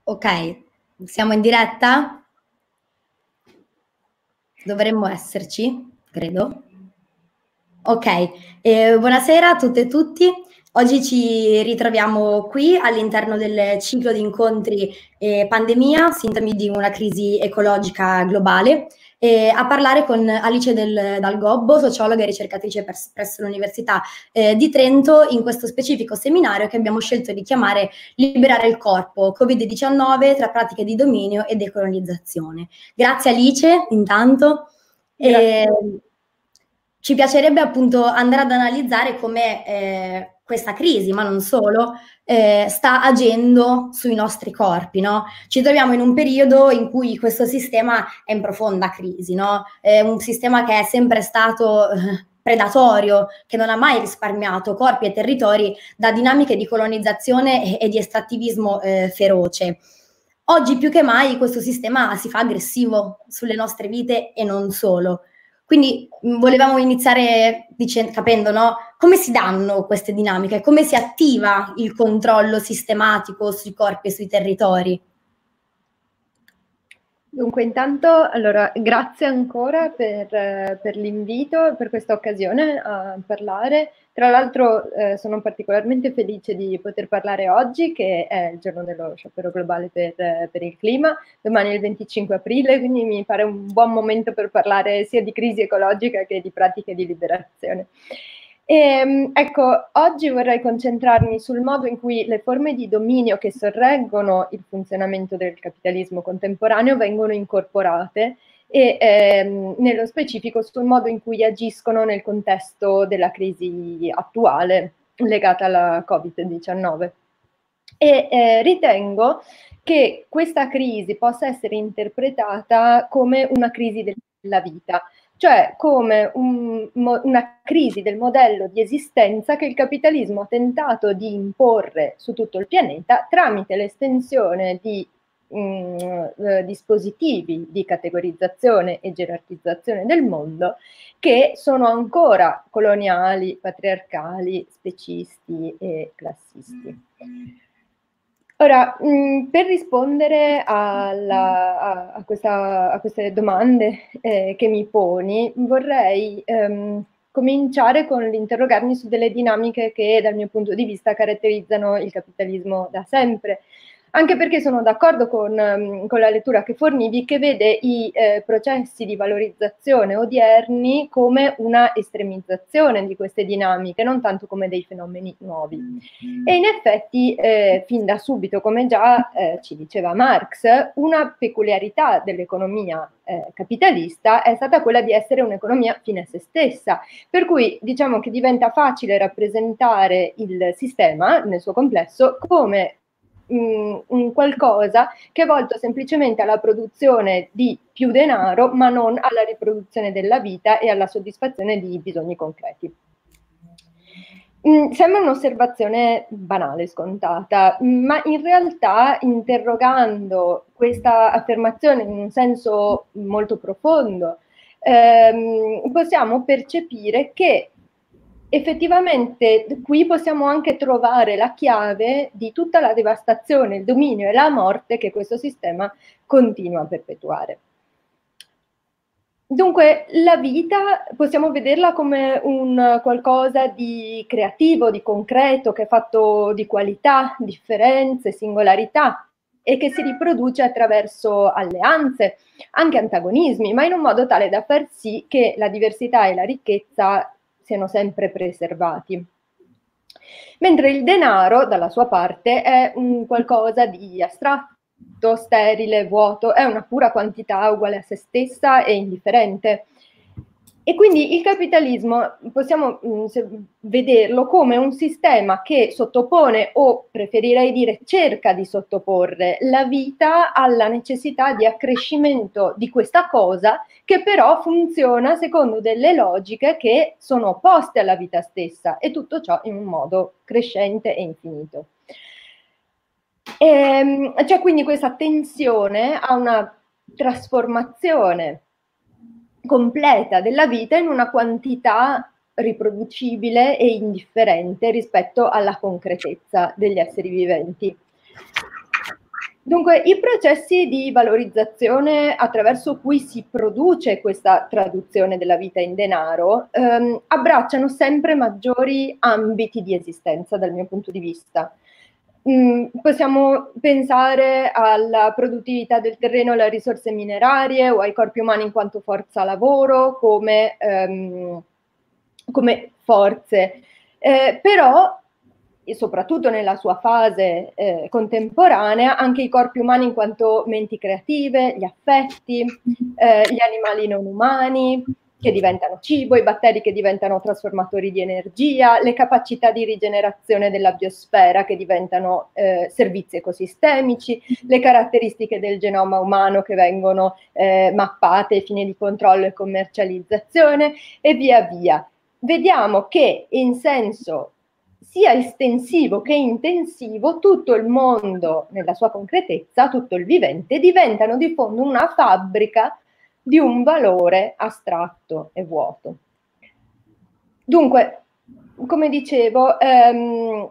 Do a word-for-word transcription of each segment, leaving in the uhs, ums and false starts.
Ok, siamo in diretta? Dovremmo esserci, credo. Ok, eh, buonasera a tutte e tutti. Oggi ci ritroviamo qui all'interno del ciclo di incontri eh, Pandemia, sintomi di una crisi ecologica globale, eh, a parlare con Alice del, Dal Gobbo, sociologa e ricercatrice pers- presso l'Università eh, di Trento, in questo specifico seminario che abbiamo scelto di chiamare Liberare il corpo, Covid diciannove tra pratiche di dominio e decolonizzazione. Grazie Alice, intanto. Grazie. E ci piacerebbe appunto andare ad analizzare come eh, questa crisi, ma non solo, eh, sta agendo sui nostri corpi, no? Ci troviamo in un periodo in cui questo sistema è in profonda crisi, no? È un sistema che è sempre stato eh, predatorio, che non ha mai risparmiato corpi e territori da dinamiche di colonizzazione e, e di estrattivismo eh, feroce. Oggi più che mai questo sistema si fa aggressivo sulle nostre vite e non solo. Quindi mh, volevamo iniziare dicendo, capendo, no? Come si danno queste dinamiche, come si attiva il controllo sistematico sui corpi e sui territori. Dunque, intanto, allora, grazie ancora per, eh, per l'invito, per questa occasione a parlare. Tra l'altro eh, sono particolarmente felice di poter parlare oggi, che è il giorno dello sciopero globale per, eh, per il clima. Domani è il venticinque aprile, quindi mi pare un buon momento per parlare sia di crisi ecologica che di pratiche di liberazione. E, ecco, oggi vorrei concentrarmi sul modo in cui le forme di dominio che sorreggono il funzionamento del capitalismo contemporaneo vengono incorporate e ehm, nello specifico sul modo in cui agiscono nel contesto della crisi attuale legata alla Covid diciannove. E eh, ritengo che questa crisi possa essere interpretata come una crisi della vita, cioè come un, una crisi del modello di esistenza che il capitalismo ha tentato di imporre su tutto il pianeta tramite l'estensione di mh, eh, dispositivi di categorizzazione e gerarchizzazione del mondo che sono ancora coloniali, patriarcali, specisti e classisti. Ora, mh, per rispondere alla, a, a, questa, a, queste domande eh, che mi poni, vorrei ehm, cominciare con l'interrogarmi su delle dinamiche che dal mio punto di vista caratterizzano il capitalismo da sempre. Anche perché sono d'accordo con, con la lettura che fornivi, che vede i eh, processi di valorizzazione odierni come una estremizzazione di queste dinamiche, non tanto come dei fenomeni nuovi. E in effetti, eh, fin da subito, come già eh, ci diceva Marx, una peculiarità dell'economia eh, capitalista è stata quella di essere un'economia fine a se stessa, per cui diciamo che diventa facile rappresentare il sistema nel suo complesso come mh, un qualcosa che è volto semplicemente alla produzione di più denaro, ma non alla riproduzione della vita e alla soddisfazione di bisogni concreti. Mm, sembra un'osservazione banale, scontata, ma in realtà interrogando questa affermazione in un senso molto profondo, ehm, possiamo percepire che effettivamente qui possiamo anche trovare la chiave di tutta la devastazione, il dominio e la morte che questo sistema continua a perpetuare. Dunque, la vita possiamo vederla come un qualcosa di creativo, di concreto, che è fatto di qualità, differenze, singolarità e che si riproduce attraverso alleanze, anche antagonismi, ma in un modo tale da far sì che la diversità e la ricchezza siano sempre preservati. Mentre il denaro, dalla sua parte, è un qualcosa di astratto, sterile, vuoto, è una pura quantità uguale a se stessa e indifferente. E quindi il capitalismo possiamo mh, vederlo come un sistema che sottopone, o preferirei dire cerca di sottoporre, la vita alla necessità di accrescimento di questa cosa, che però funziona secondo delle logiche che sono opposte alla vita stessa, e tutto ciò in un modo crescente e infinito. E, c'è quindi questa tensione a una trasformazione completa della vita in una quantità riproducibile e indifferente rispetto alla concretezza degli esseri viventi. Dunque, i processi di valorizzazione attraverso cui si produce questa traduzione della vita in denaro ehm, abbracciano sempre maggiori ambiti di esistenza dal mio punto di vista. Mm, possiamo pensare alla produttività del terreno, alle risorse minerarie o ai corpi umani in quanto forza lavoro come, ehm, come forze, eh, però e soprattutto nella sua fase eh, contemporanea, anche i corpi umani in quanto menti creative, gli affetti, eh, gli animali non umani che diventano cibo, i batteri che diventano trasformatori di energia, le capacità di rigenerazione della biosfera che diventano eh, servizi ecosistemici, le caratteristiche del genoma umano che vengono eh, mappate ai fini di controllo e commercializzazione e via via. Vediamo che in senso sia estensivo che intensivo, tutto il mondo nella sua concretezza, tutto il vivente, diventano di fondo una fabbrica di un valore astratto e vuoto. Dunque, come dicevo, ehm,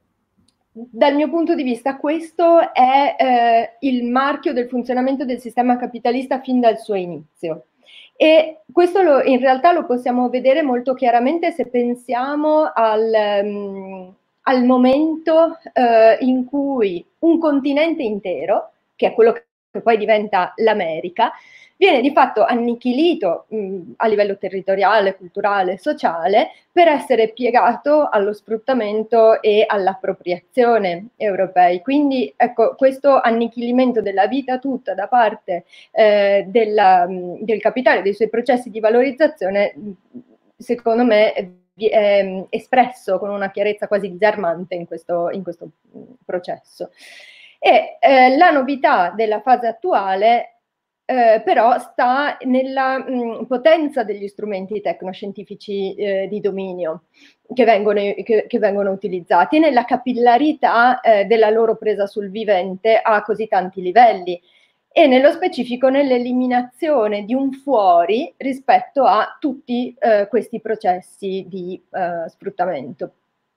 dal mio punto di vista questo è eh, il marchio del funzionamento del sistema capitalista fin dal suo inizio. E questo lo, in realtà lo possiamo vedere molto chiaramente se pensiamo al, um, al momento uh, in cui un continente intero, che è quello che poi diventa l'America, viene di fatto annichilito mh, a livello territoriale, culturale, sociale, per essere piegato allo sfruttamento e all'appropriazione europei. Quindi ecco, questo annichilimento della vita tutta da parte eh, della, del capitale, dei suoi processi di valorizzazione, secondo me è, è espresso con una chiarezza quasi disarmante in questo, in questo processo. E eh, la novità della fase attuale Eh, però sta nella mh, potenza degli strumenti tecnoscientifici eh, di dominio che vengono, che, che vengono utilizzati, nella capillarità eh, della loro presa sul vivente a così tanti livelli e nello specifico nell'eliminazione di un fuori rispetto a tutti eh, questi processi di eh, sfruttamento.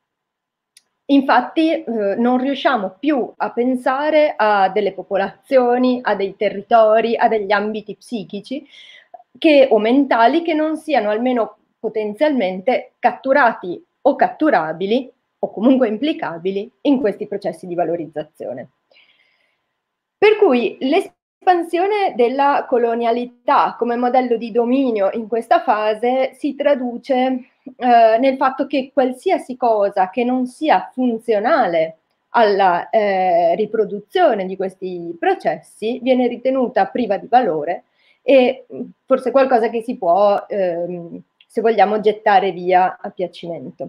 Infatti eh, non riusciamo più a pensare a delle popolazioni, a dei territori, a degli ambiti psichici che, o mentali che non siano almeno potenzialmente catturati o catturabili o comunque implicabili in questi processi di valorizzazione. Per cui l'espansione della colonialità come modello di dominio in questa fase si traduce eh, nel fatto che qualsiasi cosa che non sia funzionale alla eh, riproduzione di questi processi viene ritenuta priva di valore e forse qualcosa che si può, ehm, se vogliamo, gettare via a piacimento.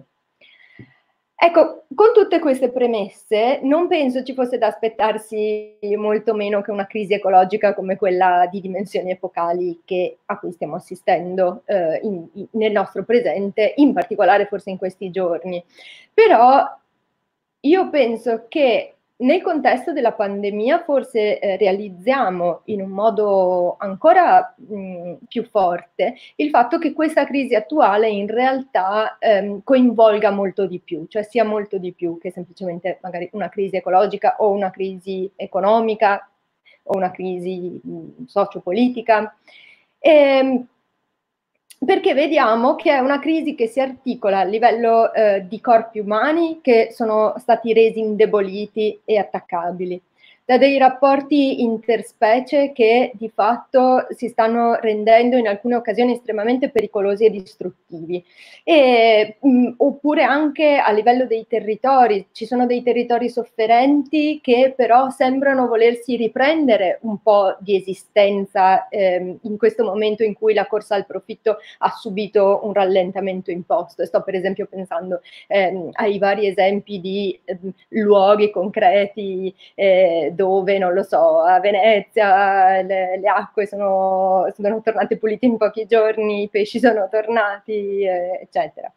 Ecco, con tutte queste premesse non penso ci fosse da aspettarsi molto meno che una crisi ecologica come quella di dimensioni epocali che, a cui stiamo assistendo eh, in, in, nel nostro presente, in particolare forse in questi giorni. Però io penso che nel contesto della pandemia forse eh, realizziamo in un modo ancora mh, più forte il fatto che questa crisi attuale in realtà ehm, coinvolga molto di più, cioè sia molto di più che semplicemente magari una crisi ecologica o una crisi economica o una crisi mh, sociopolitica. E, perché vediamo che è una crisi che si articola a livello eh, di corpi umani che sono stati resi indeboliti e attaccabili, da dei rapporti interspecie che di fatto si stanno rendendo in alcune occasioni estremamente pericolosi e distruttivi, e, mh, oppure anche a livello dei territori. Ci sono dei territori sofferenti che però sembrano volersi riprendere un po' di esistenza ehm, in questo momento in cui la corsa al profitto ha subito un rallentamento imposto. E sto per esempio pensando ehm, ai vari esempi di ehm, luoghi concreti eh, dove, non lo so, a Venezia le, le acque sono, sono tornate pulite in pochi giorni, i pesci sono tornati, eh, eccetera.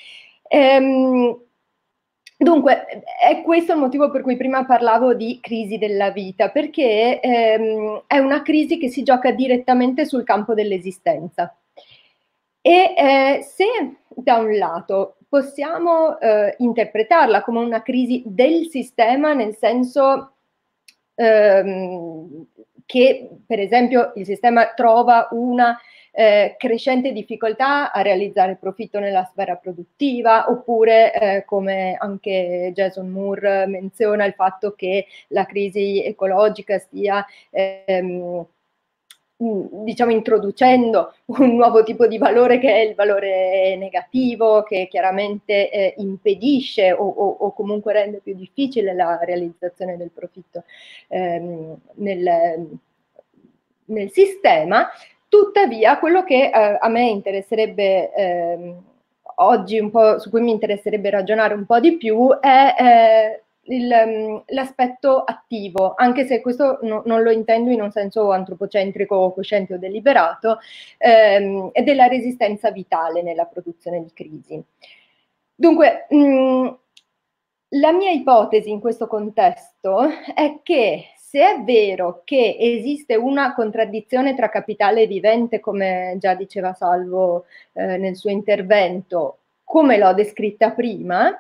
Ehm, Dunque, è questo il motivo per cui prima parlavo di crisi della vita, perché ehm, è una crisi che si gioca direttamente sul campo dell'esistenza. E eh, se da un lato possiamo eh, interpretarla come una crisi del sistema, nel senso ehm, che per esempio il sistema trova una eh, crescente difficoltà a realizzare profitto nella sfera produttiva, oppure eh, come anche Jason Moore menziona il fatto che la crisi ecologica stia ehm, diciamo introducendo un nuovo tipo di valore che è il valore negativo, che chiaramente eh, impedisce o, o, o comunque rende più difficile la realizzazione del profitto ehm, nel, nel sistema. Tuttavia quello che eh, a me interesserebbe ehm, oggi un po', su cui mi interesserebbe ragionare un po' di più è eh, l'aspetto attivo, anche se questo no, non lo intendo in un senso antropocentrico, cosciente o deliberato, ehm, è della resistenza vitale nella produzione di crisi. Dunque, mh, la mia ipotesi in questo contesto è che se è vero che esiste una contraddizione tra capitale vivente, come già diceva Salvo eh, nel suo intervento, come l'ho descritta prima,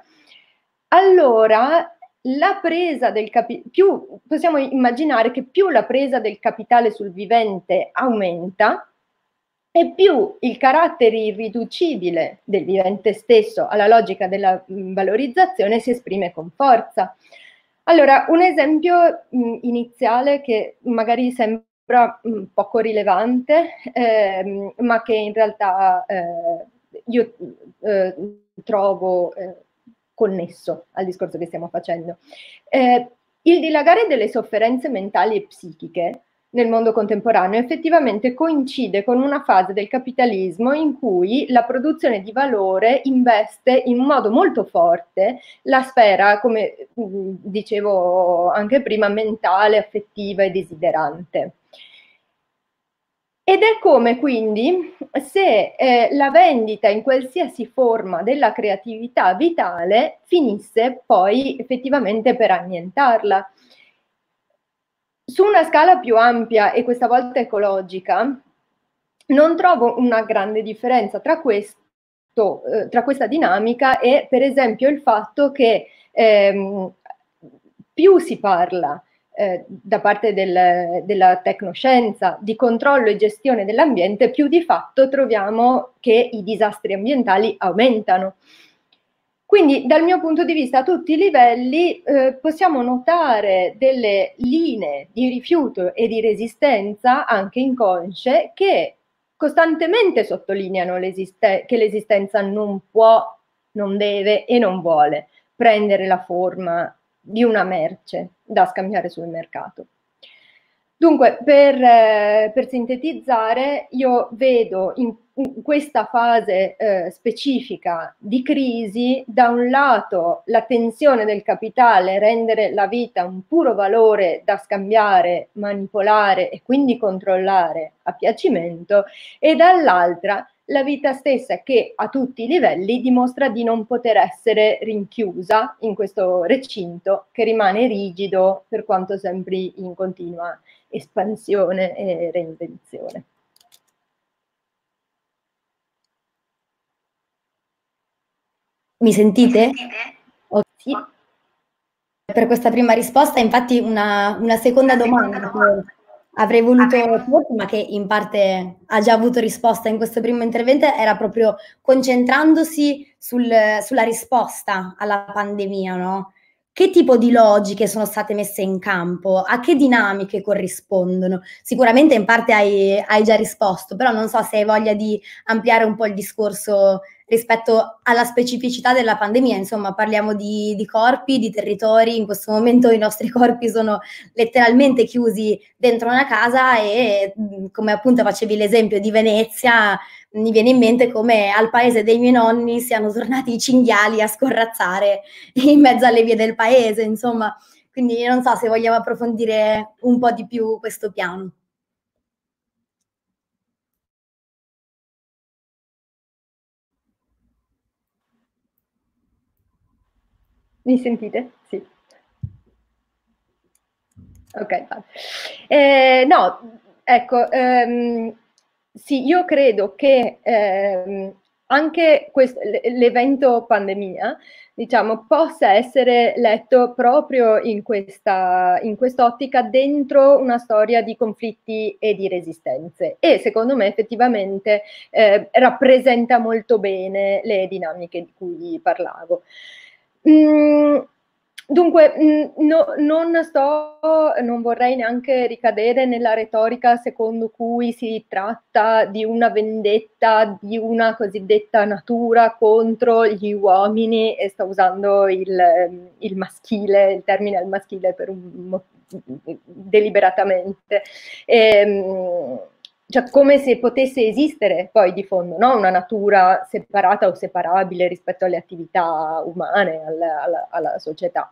allora la presa del capitale, più possiamo immaginare che più la presa del capitale sul vivente aumenta, e più il carattere irriducibile del vivente stesso alla logica della mh, valorizzazione si esprime con forza. Allora, un esempio mh, iniziale che magari sembra mh, poco rilevante, ehm, ma che in realtà eh, io eh, trovo eh, connesso al discorso che stiamo facendo. Eh, il dilagare delle sofferenze mentali e psichiche nel mondo contemporaneo effettivamente coincide con una fase del capitalismo in cui la produzione di valore investe in modo molto forte la sfera, come dicevo anche prima, mentale, affettiva e desiderante. Ed è come quindi se eh, la vendita in qualsiasi forma della creatività vitale finisse poi effettivamente per annientarla. Su una scala più ampia e questa volta ecologica, non trovo una grande differenza tra, questo, eh, tra questa dinamica e per esempio il fatto che ehm, più si parla eh, da parte del, della tecnoscienza di controllo e gestione dell'ambiente, più di fatto troviamo che i disastri ambientali aumentano. Quindi dal mio punto di vista a tutti i livelli eh, possiamo notare delle linee di rifiuto e di resistenza anche inconsce che costantemente sottolineano l'esiste- che l'esistenza non può, non deve e non vuole prendere la forma di una merce da scambiare sul mercato. Dunque, per, eh, per sintetizzare, io vedo in, in questa fase eh, specifica di crisi, da un lato la tensione del capitale, rendere la vita un puro valore da scambiare, manipolare e quindi controllare a piacimento, e dall'altra la vita stessa che a tutti i livelli dimostra di non poter essere rinchiusa in questo recinto che rimane rigido per quanto sembri in continua espansione e reinvenzione. Mi sentite? Okay. Sì. Per questa prima risposta, infatti una, una seconda domanda che avrei voluto porti, ma che in parte ha già avuto risposta in questo primo intervento, era proprio concentrandosi sul, sulla risposta alla pandemia, no? Che tipo di logiche sono state messe in campo? A che dinamiche corrispondono? Sicuramente in parte hai, hai già risposto, però non so se hai voglia di ampliare un po' il discorso rispetto alla specificità della pandemia. Insomma, parliamo di, di corpi, di territori. In questo momento i nostri corpi sono letteralmente chiusi dentro una casa e, come appunto facevi l'esempio di Venezia, mi viene in mente come al paese dei miei nonni siano tornati i cinghiali a scorrazzare in mezzo alle vie del paese, insomma. Quindi non so se vogliamo approfondire un po' di più questo piano. Mi sentite? Sì. Ok, eh, no, ecco, ehm, sì, io credo che ehm, anche l'evento pandemia, diciamo, possa essere letto proprio in questa in quest'ottica dentro una storia di conflitti e di resistenze e secondo me effettivamente eh, rappresenta molto bene le dinamiche di cui parlavo. Mm, Dunque, no, non sto, non vorrei neanche ricadere nella retorica secondo cui si tratta di una vendetta di una cosiddetta natura contro gli uomini, e sto usando il, il maschile, il termine al maschile per un deliberatamente. Ehm, cioè come se potesse esistere poi di fondo, no? Una natura separata o separabile rispetto alle attività umane, alla, alla, alla società.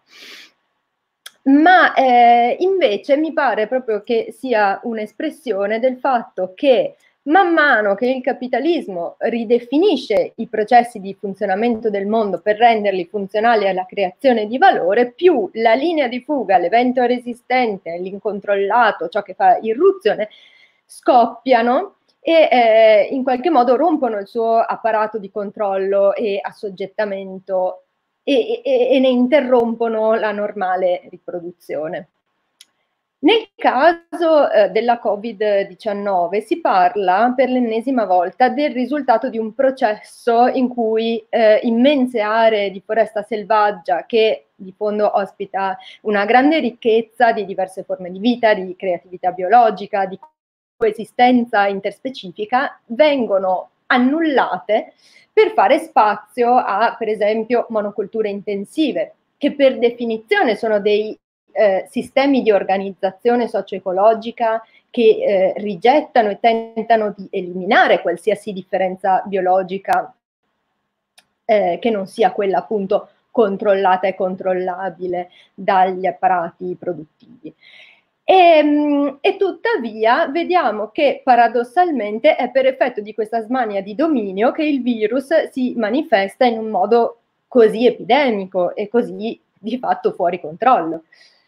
Ma eh, invece mi pare proprio che sia un'espressione del fatto che man mano che il capitalismo ridefinisce i processi di funzionamento del mondo per renderli funzionali alla creazione di valore, più la linea di fuga, l'evento resistente, l'incontrollato, ciò che fa irruzione, scoppiano e eh, in qualche modo rompono il suo apparato di controllo e assoggettamento e, e, e ne interrompono la normale riproduzione. Nel caso eh, della Covid diciannove si parla per l'ennesima volta del risultato di un processo in cui eh, immense aree di foresta selvaggia, che di fondo ospita una grande ricchezza di diverse forme di vita, di creatività biologica, di coesistenza interspecifica, vengono annullate per fare spazio a, per esempio, monoculture intensive, che per definizione sono dei eh, sistemi di organizzazione socio-ecologica che eh, rigettano e tentano di eliminare qualsiasi differenza biologica eh, che non sia quella appunto controllata e controllabile dagli apparati produttivi. E, e tuttavia vediamo che paradossalmente è per effetto di questa smania di dominio che il virus si manifesta in un modo così epidemico e così di fatto fuori controllo.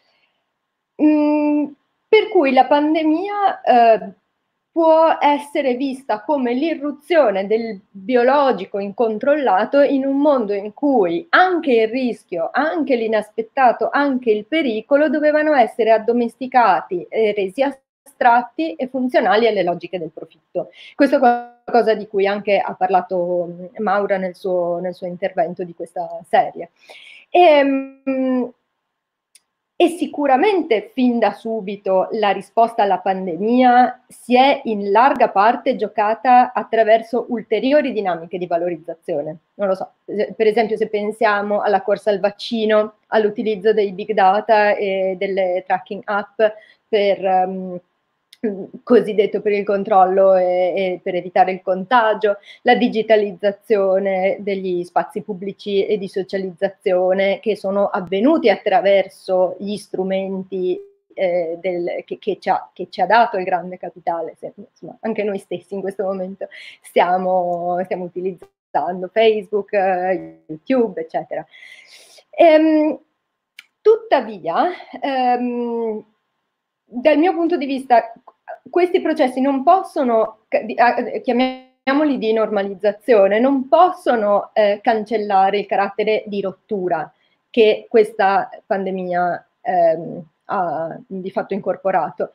Mm, per cui la pandemia eh, può essere vista come l'irruzione del biologico incontrollato in un mondo in cui anche il rischio, anche l'inaspettato, anche il pericolo dovevano essere addomesticati e resi astratti e funzionali alle logiche del profitto. Questo è qualcosa di cui anche ha parlato Maura nel suo, nel suo intervento di questa serie. E, mh, E sicuramente fin da subito la risposta alla pandemia si è in larga parte giocata attraverso ulteriori dinamiche di valorizzazione. Non lo so, per esempio se pensiamo alla corsa al vaccino, all'utilizzo dei big data e delle tracking app per um, cosiddetto per il controllo e, e per evitare il contagio, la digitalizzazione degli spazi pubblici e di socializzazione che sono avvenuti attraverso gli strumenti eh, del, che, che, ci ha, che ci ha dato il grande capitale. Se, insomma, anche noi stessi in questo momento stiamo, stiamo utilizzando Facebook, eh, YouTube, eccetera. Ehm, tuttavia, ehm, dal mio punto di vista, questi processi non possono, chiamiamoli di normalizzazione, non possono eh, cancellare il carattere di rottura che questa pandemia ehm, ha di fatto incorporato.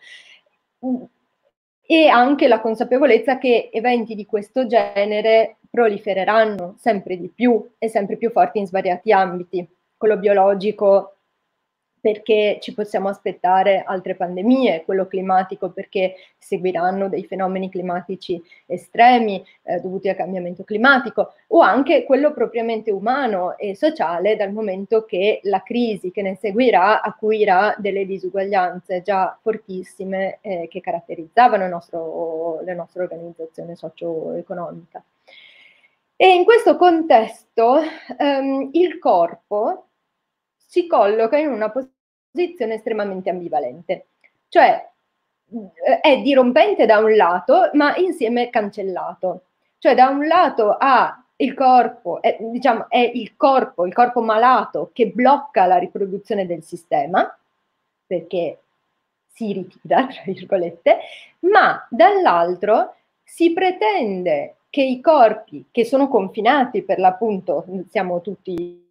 E anche la consapevolezza che eventi di questo genere prolifereranno sempre di più e sempre più forti in svariati ambiti, quello biologico perché ci possiamo aspettare altre pandemie, quello climatico perché seguiranno dei fenomeni climatici estremi eh, dovuti al cambiamento climatico, o anche quello propriamente umano e sociale, dal momento che la crisi che ne seguirà acuirà delle disuguaglianze già fortissime eh, che caratterizzavano il nostro, la nostra organizzazione socio-economica. E in questo contesto ehm, il corpo si colloca in una posizione estremamente ambivalente, cioè è dirompente da un lato, ma insieme cancellato. Cioè da un lato ha il corpo, è, diciamo, è il corpo, il corpo malato che blocca la riproduzione del sistema, perché si ritira, tra virgolette, ma dall'altro si pretende che i corpi che sono confinati, per l'appunto siamo tutti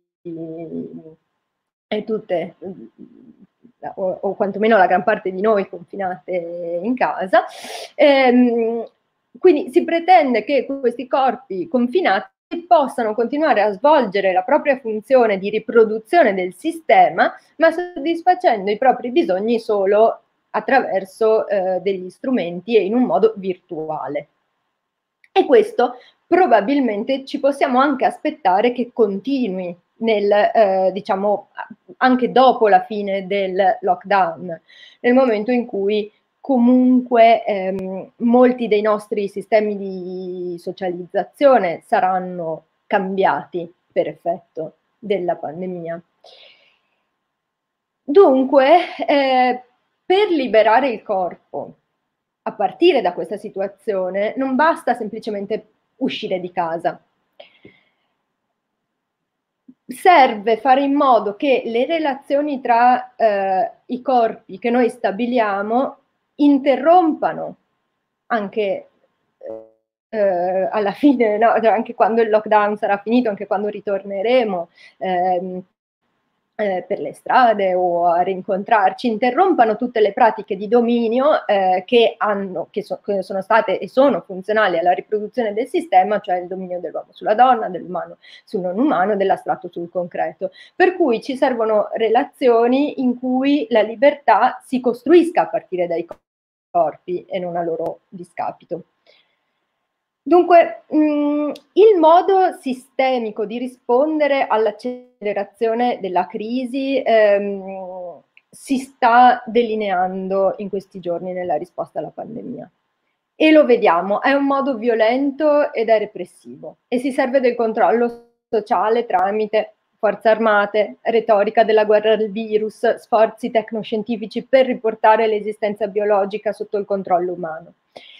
e tutte, o, o quantomeno la gran parte di noi confinate in casa, ehm, quindi si pretende che questi corpi confinati possano continuare a svolgere la propria funzione di riproduzione del sistema, ma soddisfacendo i propri bisogni solo attraverso eh, degli strumenti e in un modo virtuale. E questo probabilmente ci possiamo anche aspettare che continui nel, eh, diciamo, anche dopo la fine del lockdown, nel momento in cui comunque ehm, molti dei nostri sistemi di socializzazione saranno cambiati per effetto della pandemia. Dunque, eh, per liberare il corpo a partire da questa situazione non basta semplicemente uscire di casa. Serve fare in modo che le relazioni tra eh, i corpi che noi stabiliamo interrompano anche eh, alla fine, no? Cioè, anche quando il lockdown sarà finito, anche quando ritorneremo ehm, eh, per le strade o a rincontrarci, interrompano tutte le pratiche di dominio eh, che, hanno, che, so, che sono state e sono funzionali alla riproduzione del sistema, cioè il dominio dell'uomo sulla donna, dell'umano sul non umano, dell'astratto sul concreto. Per cui ci servono relazioni in cui la libertà si costruisca a partire dai corpi e non a loro discapito. Dunque, mh, il modo sistemico di rispondere all'accelerazione della crisi ehm, si sta delineando in questi giorni nella risposta alla pandemia. E lo vediamo, è un modo violento ed è repressivo e si serve del controllo sociale tramite forze armate, retorica della guerra al virus, sforzi tecnoscientifici per riportare l'esistenza biologica sotto il controllo umano.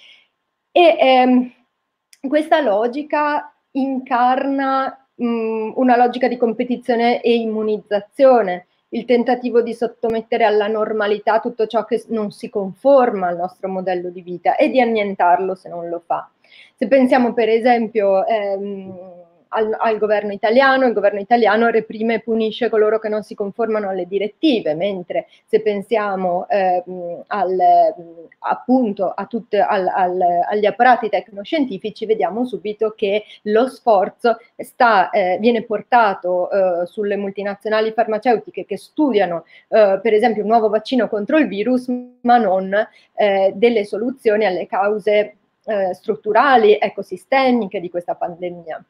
E ehm, questa logica incarna mh, una logica di competizione e immunizzazione, il tentativo di sottomettere alla normalità tutto ciò che non si conforma al nostro modello di vita e di annientarlo se non lo fa. Se pensiamo per esempio ehm, al, al governo italiano, il governo italiano reprime e punisce coloro che non si conformano alle direttive, mentre se pensiamo ehm, al, appunto a tutte, al, al, agli apparati tecnoscientifici, vediamo subito che lo sforzo sta, eh, viene portato eh, sulle multinazionali farmaceutiche che studiano eh, per esempio un nuovo vaccino contro il virus, ma non eh, delle soluzioni alle cause eh, strutturali, ecosistemiche di questa pandemia.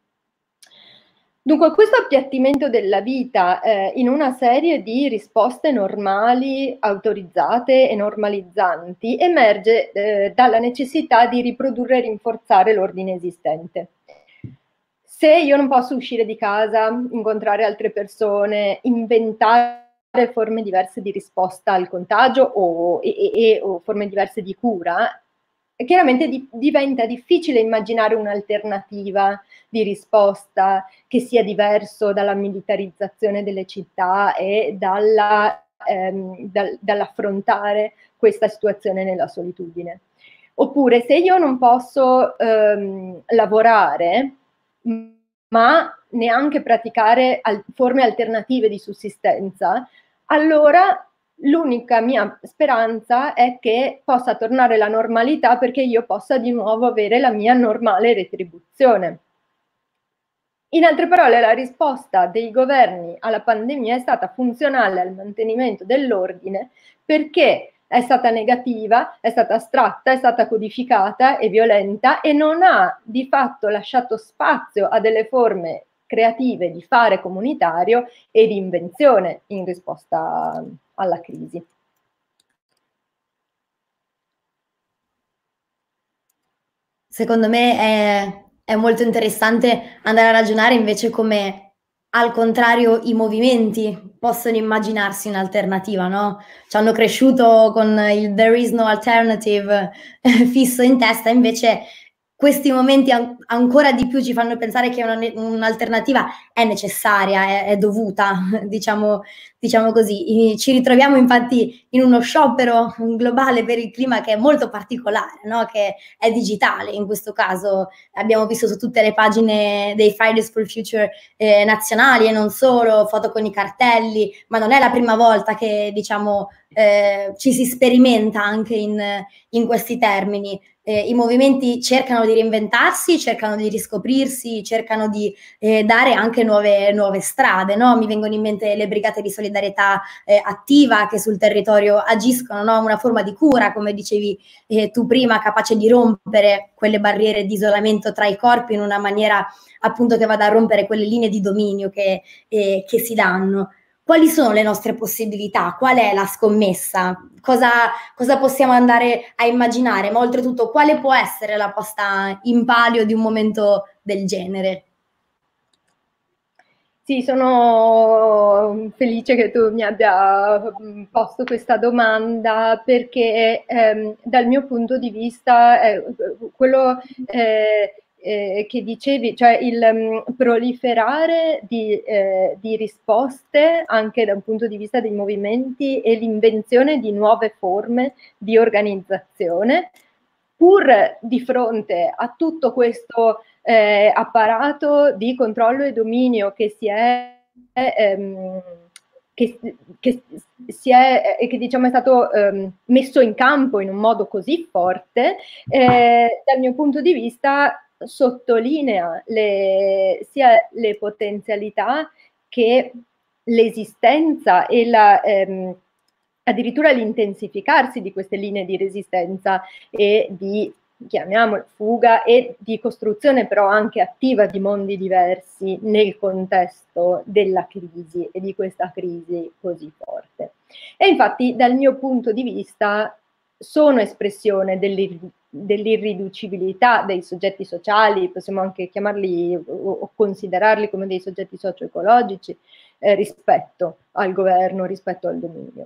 Dunque, questo appiattimento della vita eh, in una serie di risposte normali, autorizzate e normalizzanti emerge eh, dalla necessità di riprodurre e rinforzare l'ordine esistente. Se io non posso uscire di casa, incontrare altre persone, inventare forme diverse di risposta al contagio o, e, e, o forme diverse di cura, chiaramente di, diventa difficile immaginare un'alternativa di risposta che sia diverso dalla militarizzazione delle città e dalla, ehm, dal, dall'affrontare questa situazione nella solitudine. Oppure se io non posso ehm, lavorare, ma neanche praticare al, forme alternative di sussistenza, allora l'unica mia speranza è che possa tornare la normalità perché io possa di nuovo avere la mia normale retribuzione. In altre parole, la risposta dei governi alla pandemia è stata funzionale al mantenimento dell'ordine perché è stata negativa, è stata astratta, è stata codificata e violenta e non ha di fatto lasciato spazio a delle forme creative di fare comunitario e di invenzione in risposta alla crisi. Secondo me è, è molto interessante andare a ragionare invece come al contrario i movimenti possono immaginarsi un'alternativa, no? Ci hanno cresciuto con il there is no alternative fisso in testa, invece questi momenti an ancora di più ci fanno pensare che un'alternativa è necessaria, è, è dovuta, diciamo, diciamo così. I, ci ritroviamo infatti in uno sciopero globale per il clima che è molto particolare, no? Che è digitale. In questo caso abbiamo visto su tutte le pagine dei Fridays for Future eh, nazionali e non solo, foto con i cartelli, ma non è la prima volta che, diciamo, eh, ci si sperimenta anche in, in questi termini. Eh, I movimenti cercano di reinventarsi, cercano di riscoprirsi, cercano di eh, dare anche nuove, nuove strade, no? Mi vengono in mente le brigate di solidarietà eh, attiva che sul territorio agiscono, no? Una forma di cura, come dicevi eh, tu prima, capace di rompere quelle barriere di isolamento tra i corpi in una maniera appunto che vada a rompere quelle linee di dominio che, eh, che si danno. Quali sono le nostre possibilità? Qual è la scommessa? Cosa, cosa possiamo andare a immaginare? Ma oltretutto, quale può essere la posta in palio di un momento del genere? Sì, sono felice che tu mi abbia posto questa domanda perché ehm, dal mio punto di vista eh, quello eh, eh, che dicevi, cioè il um, proliferare di, eh, di risposte anche da un punto di vista dei movimenti e l'invenzione di nuove forme di organizzazione, pur di fronte a tutto questo eh, apparato di controllo e dominio che si è, ehm, che, che si è, che diciamo è stato ehm, messo in campo in un modo così forte, eh, dal mio punto di vista sottolinea le, sia le potenzialità che l'esistenza e la, ehm, addirittura l'intensificarsi di queste linee di resistenza e di, chiamiamolo, fuga e di costruzione però anche attiva di mondi diversi nel contesto della crisi e di questa crisi così forte. E infatti dal mio punto di vista sono espressione dell'irriducibilità dei soggetti sociali, possiamo anche chiamarli o considerarli come dei soggetti socio-ecologici eh, rispetto al governo, rispetto al dominio.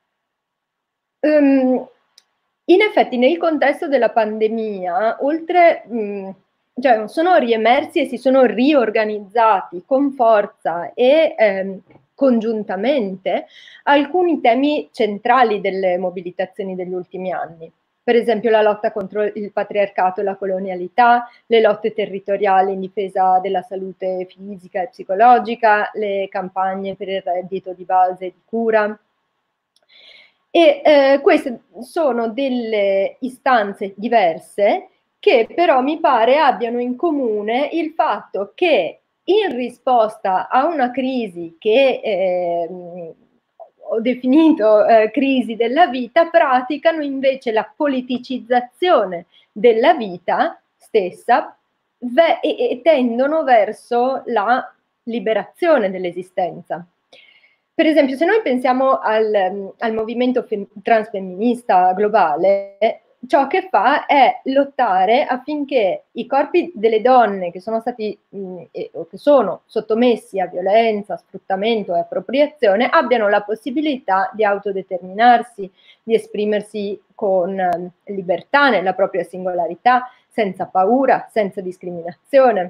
Um, in effetti nel contesto della pandemia, oltre, mh, cioè sono riemersi e si sono riorganizzati con forza e ehm, congiuntamente alcuni temi centrali delle mobilitazioni degli ultimi anni. Per esempio la lotta contro il patriarcato e la colonialità, le lotte territoriali in difesa della salute fisica e psicologica, le campagne per il reddito di base e di cura. E eh, queste sono delle istanze diverse che però mi pare abbiano in comune il fatto che in risposta a una crisi che eh, ho definito eh, crisi della vita, praticano invece la politicizzazione della vita stessa e, e tendono verso la liberazione dell'esistenza. Per esempio, se noi pensiamo al, al movimento transfemminista globale, ciò che fa è lottare affinché i corpi delle donne che sono stati mh, e, o che sono sottomessi a violenza, sfruttamento e appropriazione abbiano la possibilità di autodeterminarsi, di esprimersi con eh, libertà nella propria singolarità, senza paura, senza discriminazione.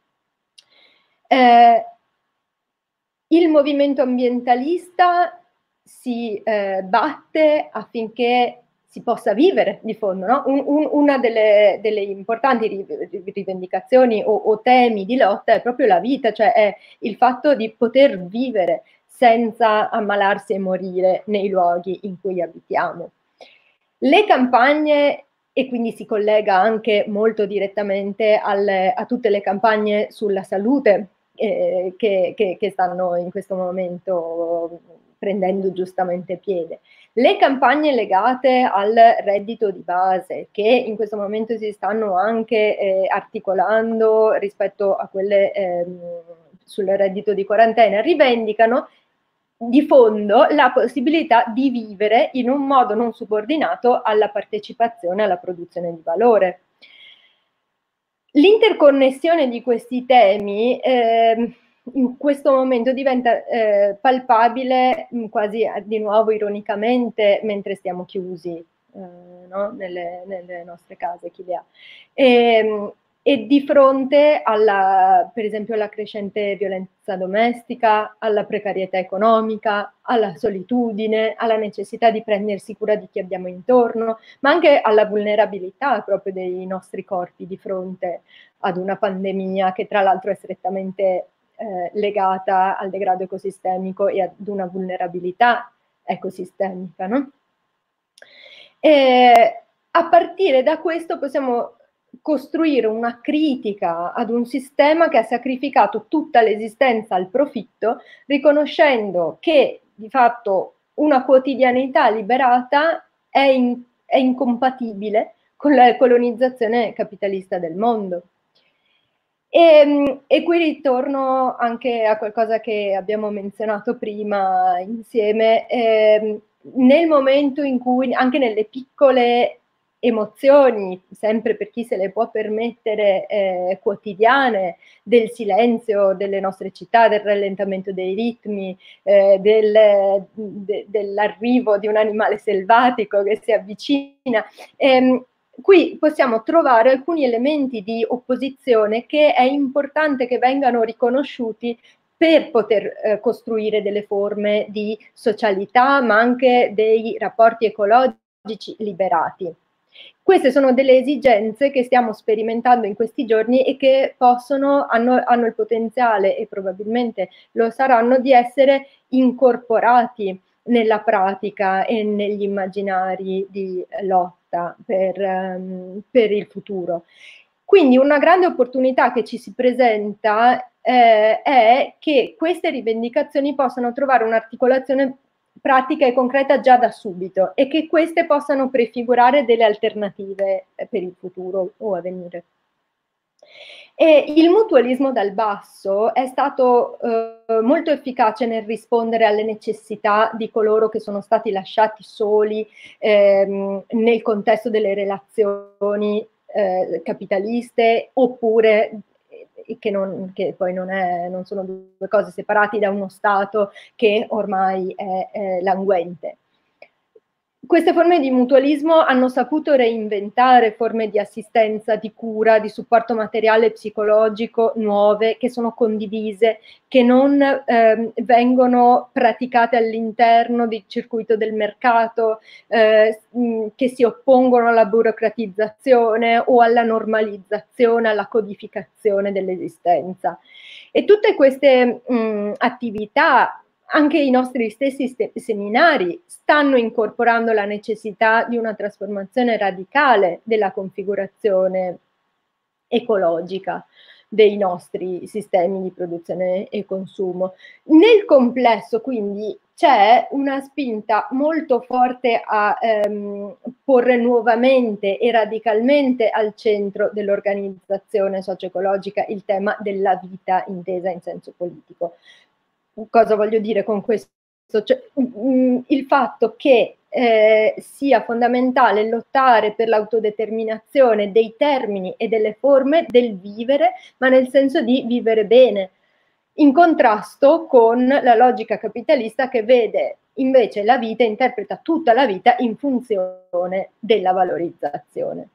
Eh, Il movimento ambientalista si eh, batte affinché si possa vivere di fondo, no? un, un, una delle, delle importanti rivendicazioni o, o temi di lotta è proprio la vita, cioè è il fatto di poter vivere senza ammalarsi e morire nei luoghi in cui abitiamo. Le campagne, e quindi si collega anche molto direttamente al, a tutte le campagne sulla salute, Eh, che, che, che stanno in questo momento prendendo giustamente piede. Le campagne legate al reddito di base, che in questo momento si stanno anche eh, articolando rispetto a quelle ehm, sul reddito di quarantena, rivendicano di fondo la possibilità di vivere in un modo non subordinato alla partecipazione alla produzione di valore. L'interconnessione di questi temi eh, in questo momento diventa eh, palpabile quasi di nuovo ironicamente mentre stiamo chiusi eh, no? nelle, nelle nostre case, chi le ha. E, e di fronte alla, per esempio, alla crescente violenza domestica, alla precarietà economica, alla solitudine, alla necessità di prendersi cura di chi abbiamo intorno, ma anche alla vulnerabilità proprio dei nostri corpi di fronte ad una pandemia che tra l'altro è strettamente eh, legata al degrado ecosistemico e ad una vulnerabilità ecosistemica, no? E a partire da questo possiamo costruire una critica ad un sistema che ha sacrificato tutta l'esistenza al profitto, riconoscendo che di fatto una quotidianità liberata è, in, è incompatibile con la colonizzazione capitalista del mondo. E, e qui ritorno anche a qualcosa che abbiamo menzionato prima insieme, eh, nel momento in cui, anche nelle piccole emozioni, sempre per chi se le può permettere, eh, quotidiane, del silenzio delle nostre città, del rallentamento dei ritmi, eh, del, de, dell'arrivo di un animale selvatico che si avvicina, ehm, qui possiamo trovare alcuni elementi di opposizione che è importante che vengano riconosciuti per poter eh, costruire delle forme di socialità, ma anche dei rapporti ecologici liberati. Queste sono delle esigenze che stiamo sperimentando in questi giorni e che possono, hanno, hanno il potenziale, e probabilmente lo saranno, di essere incorporati nella pratica e negli immaginari di lotta per, um, per il futuro. Quindi una grande opportunità che ci si presenta eh, è che queste rivendicazioni possano trovare un'articolazione pratica e concreta già da subito e che queste possano prefigurare delle alternative per il futuro o a venire. E il mutualismo dal basso è stato eh, molto efficace nel rispondere alle necessità di coloro che sono stati lasciati soli ehm, nel contesto delle relazioni eh, capitaliste, oppure che, non, che poi non, è, non sono due cose separate, da uno Stato che ormai è, è languente. Queste forme di mutualismo hanno saputo reinventare forme di assistenza, di cura, di supporto materiale e psicologico nuove, che sono condivise, che non eh, vengono praticate all'interno del circuito del mercato, eh, che si oppongono alla burocratizzazione o alla normalizzazione, alla codificazione dell'esistenza. E tutte queste mh, attività, anche i nostri stessi seminari, stanno incorporando la necessità di una trasformazione radicale della configurazione ecologica dei nostri sistemi di produzione e consumo. Nel complesso, quindi, c'è una spinta molto forte a ehm, porre nuovamente e radicalmente al centro dell'organizzazione socio-ecologica il tema della vita intesa in senso politico. Cosa voglio dire con questo? Cioè, il fatto che eh, sia fondamentale lottare per l'autodeterminazione dei termini e delle forme del vivere, ma nel senso di vivere bene, in contrasto con la logica capitalista che vede invece la vita, interpreta tutta la vita in funzione della valorizzazione.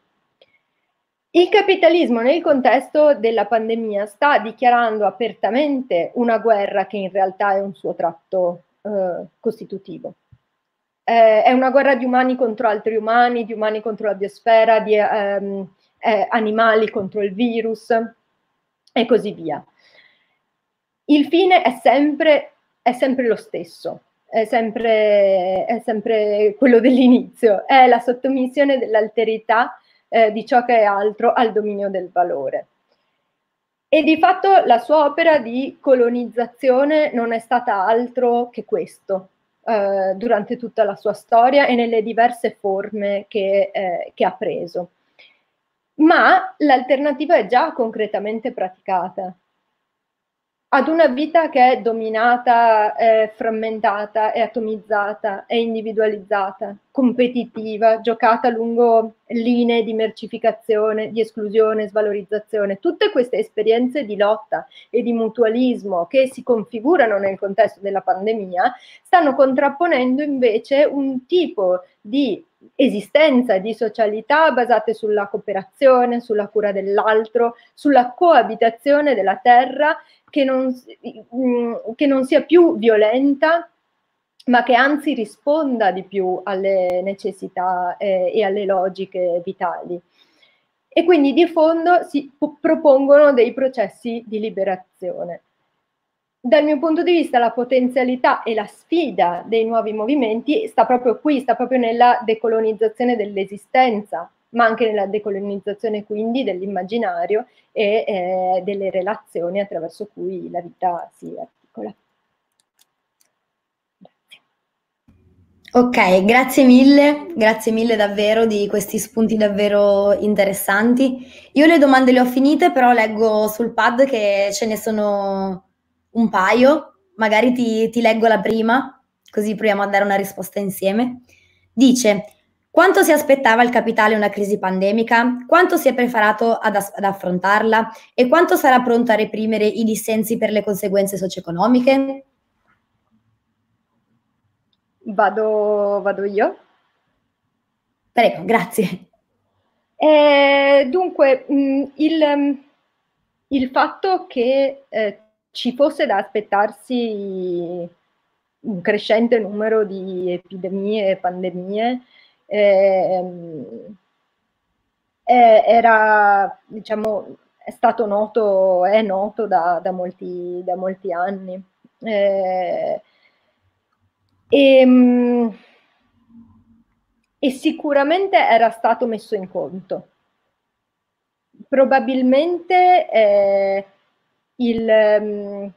Il capitalismo nel contesto della pandemia sta dichiarando apertamente una guerra che in realtà è un suo tratto eh, costitutivo. Eh, è una guerra di umani contro altri umani, di umani contro la biosfera, di ehm, eh, animali contro il virus e così via. Il fine è sempre, è sempre lo stesso, è sempre, è sempre quello dell'inizio, è la sottomissione dell'alterità eh, di ciò che è altro al dominio del valore. E di fatto la sua opera di colonizzazione non è stata altro che questo, eh, durante tutta la sua storia e nelle diverse forme che, eh, che ha preso. Ma l'alternativa è già concretamente praticata. ad una vita che è dominata, è frammentata, è atomizzata, è individualizzata, competitiva, giocata lungo linee di mercificazione, di esclusione, svalorizzazione. Tutte queste esperienze di lotta e di mutualismo che si configurano nel contesto della pandemia stanno contrapponendo invece un tipo di esistenza, di socialità basate sulla cooperazione, sulla cura dell'altro, sulla coabitazione della terra, che non, che non sia più violenta, ma che anzi risponda di più alle necessità eh, e alle logiche vitali. E quindi di fondo si propongono dei processi di liberazione. Dal mio punto di vista la potenzialità e la sfida dei nuovi movimenti sta proprio qui, sta proprio nella decolonizzazione dell'esistenza, ma anche nella decolonizzazione quindi dell'immaginario e eh, delle relazioni attraverso cui la vita si articola. Ok, grazie mille, grazie mille davvero di questi spunti davvero interessanti. Io le domande le ho finite, però leggo sul pad che ce ne sono un paio, magari ti, ti leggo la prima, così proviamo a dare una risposta insieme. Dice, quanto si aspettava il capitale una crisi pandemica? Quanto si è preparato ad, ad affrontarla? E quanto sarà pronto a reprimere i dissensi per le conseguenze socio-economiche? Vado, vado io? Prego, grazie. Eh, dunque, mh, il, il fatto che eh, ci fosse da aspettarsi un crescente numero di epidemie e pandemie eh, era, diciamo, è stato noto, è noto da, da, molti, da molti anni. Eh, e, e sicuramente era stato messo in conto. Probabilmente eh, il, um,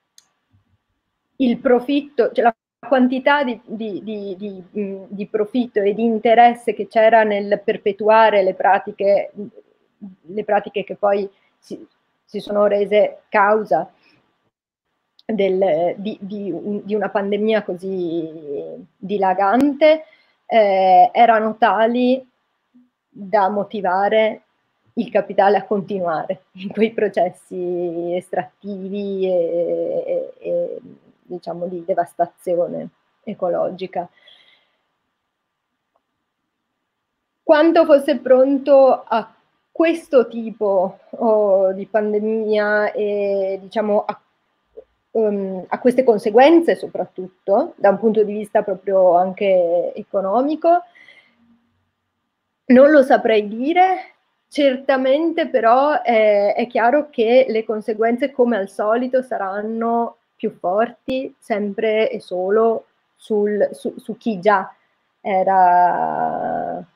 il profitto, cioè la quantità di, di, di, di, di profitto e di interesse che c'era nel perpetuare le pratiche, le pratiche che poi si, si sono rese causa del, di, di, di una pandemia così dilagante, eh, erano tali da motivare il capitale a continuare in quei processi estrattivi e, e, e diciamo di devastazione ecologica. Quanto fosse pronto a questo tipo oh, di pandemia e diciamo a, um, a queste conseguenze soprattutto da un punto di vista proprio anche economico, non lo saprei dire. Certamente però eh, è chiaro che le conseguenze come al solito saranno più forti sempre e solo sul, su, su chi già era,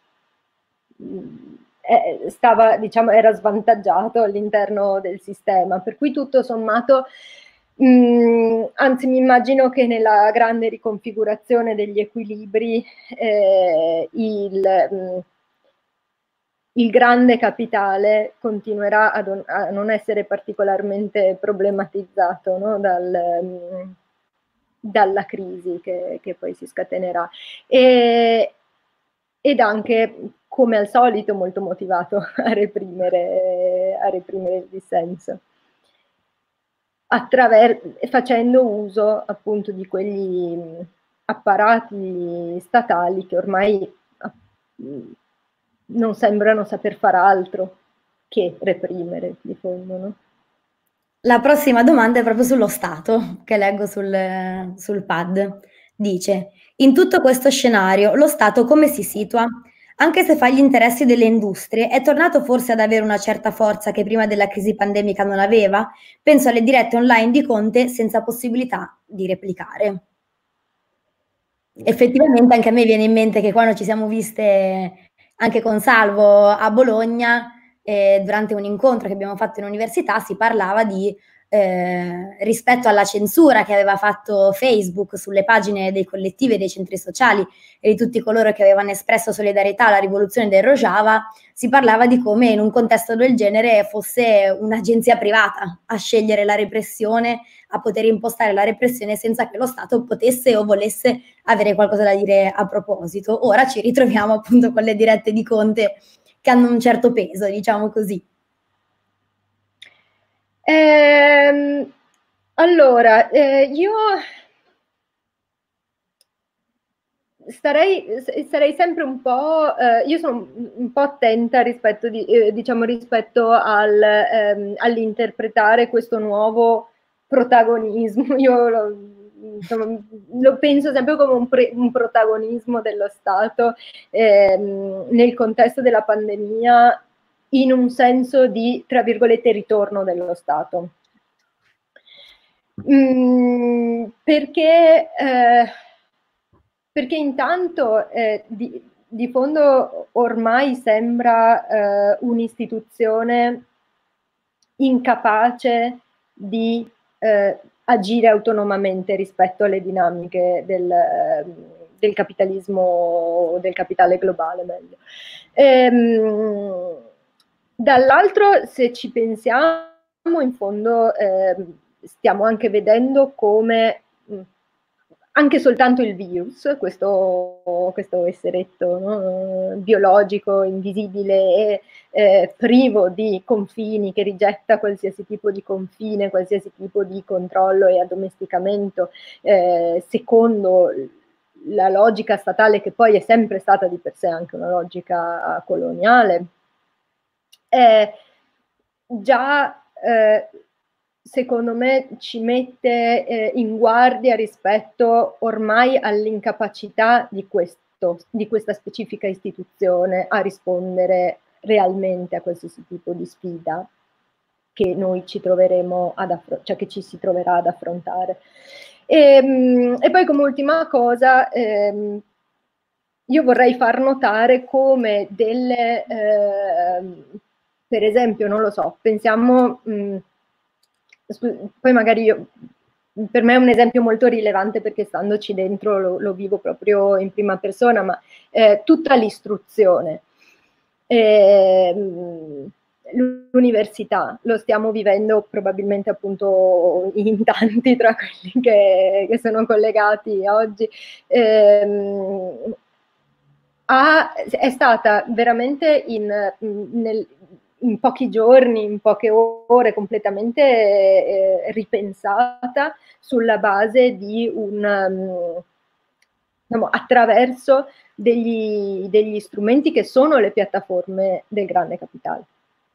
eh, stava, diciamo, era svantaggiato all'interno del sistema, per cui tutto sommato mh, anzi mi immagino che nella grande riconfigurazione degli equilibri eh, il mh, il grande capitale continuerà a, don, a non essere particolarmente problematizzato, no? Dal, um, dalla crisi che, che poi si scatenerà. E, ed anche, come al solito, molto motivato a reprimere, a reprimere il dissenso, facendo uso appunto di quegli apparati statali che ormai non sembrano saper far altro che reprimere, di fondo, no? La prossima domanda è proprio sullo Stato, che leggo sul, sul pad. Dice, in tutto questo scenario, lo Stato come si situa? Anche se fa gli interessi delle industrie, è tornato forse ad avere una certa forza che prima della crisi pandemica non aveva? Penso alle dirette online di Conte senza possibilità di replicare. Effettivamente anche a me viene in mente che quando ci siamo viste anche con Salvo a Bologna, eh, durante un incontro che abbiamo fatto in università, si parlava di eh, rispetto alla censura che aveva fatto Facebook sulle pagine dei collettivi e dei centri sociali e di tutti coloro che avevano espresso solidarietà alla rivoluzione del Rojava, si parlava di come in un contesto del genere fosse un'agenzia privata a scegliere la repressione, a poter impostare la repressione senza che lo Stato potesse o volesse avere qualcosa da dire a proposito. Ora ci ritroviamo appunto con le dirette di Conte che hanno un certo peso, diciamo così. Ehm, allora, eh, io starei, sarei sempre un po', eh, io sono un po' attenta rispetto, di, eh, diciamo, rispetto al, ehm, all'interpretare questo nuovo protagonismo. Io lo, insomma, lo penso sempre come un, pre, un protagonismo dello Stato ehm, nel contesto della pandemia, in un senso di, tra virgolette, ritorno dello Stato. Mm, perché, eh, perché intanto eh, di, di fondo ormai sembra eh, un'istituzione incapace di eh, agire autonomamente rispetto alle dinamiche del, del capitalismo, del capitale globale, meglio. Ehm, dall'altro, se ci pensiamo, in fondo eh, stiamo anche vedendo come mh, anche soltanto il virus, questo, questo esseretto, no? Biologico, invisibile e eh, privo di confini, che rigetta qualsiasi tipo di confine, qualsiasi tipo di controllo e addomesticamento, eh, secondo la logica statale, che poi è sempre stata di per sé anche una logica coloniale, eh, già eh, secondo me ci mette eh, in guardia rispetto ormai all'incapacità di, questo, di questa specifica istituzione a rispondere realmente a qualsiasi tipo di sfida che noi ci troveremo ad affrontare, cioè che ci si troverà ad affrontare. E, e poi come ultima cosa, ehm, io vorrei far notare come delle, eh, per esempio, non lo so, pensiamo, mh, poi magari io, per me è un esempio molto rilevante perché standoci dentro lo, lo vivo proprio in prima persona, ma eh, tutta l'istruzione, eh, l'università, lo stiamo vivendo probabilmente appunto in tanti tra quelli che, che sono collegati oggi, eh, ha, è stata veramente in, nel, in pochi giorni, in poche ore, completamente eh, ripensata sulla base di un, um, diciamo, attraverso degli, degli strumenti che sono le piattaforme del grande capitale.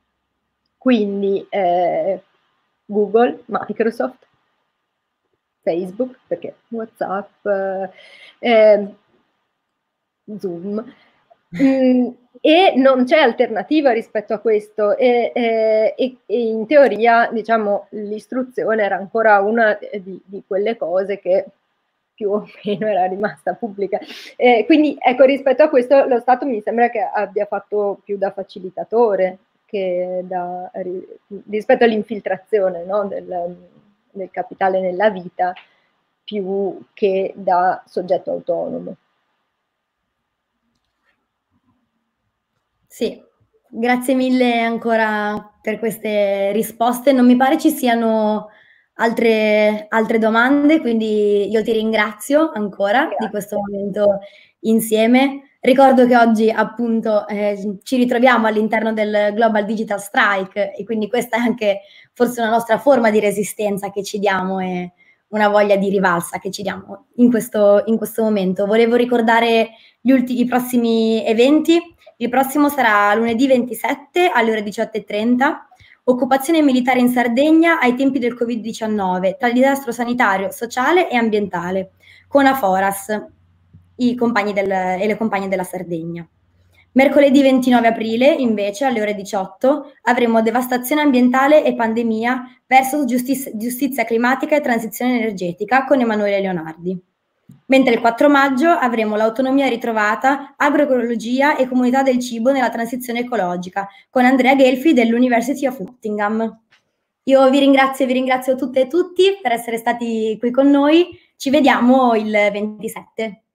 Quindi eh, Google, Microsoft, Facebook, perché WhatsApp, eh, Zoom, mm, e non c'è alternativa rispetto a questo e, e, e in teoria, diciamo, l'istruzione era ancora una di, di quelle cose che più o meno era rimasta pubblica. Eh, quindi ecco, rispetto a questo lo Stato mi sembra che abbia fatto più da facilitatore che da, rispetto all'infiltrazione, no, del, del capitale nella vita, più che da soggetto autonomo. Sì, grazie mille ancora per queste risposte. Non mi pare ci siano altre, altre domande, quindi io ti ringrazio ancora Grazie. Di questo momento insieme. Ricordo che oggi appunto eh, ci ritroviamo all'interno del Global Digital Strike e quindi questa è anche forse una nostra forma di resistenza che ci diamo e una voglia di rivalsa che ci diamo in questo, in questo momento. Volevo ricordare gli ultimi, i prossimi eventi. Il prossimo sarà lunedì ventisette alle ore diciotto e trenta, occupazione militare in Sardegna ai tempi del Covid diciannove, tra il disastro sanitario, sociale e ambientale, con Aforas, i compagni del, e le compagne della Sardegna. Mercoledì ventinove aprile, invece, alle ore diciotto, avremo devastazione ambientale e pandemia versus giustizia, giustizia climatica e transizione energetica con Emanuele Leonardi. Mentre il quattro maggio avremo l'autonomia ritrovata, agroecologia e comunità del cibo nella transizione ecologica con Andrea Gelfi dell'University of Nottingham. Io vi ringrazio, vi ringrazio tutte e tutti per essere stati qui con noi. Ci vediamo il ventisette.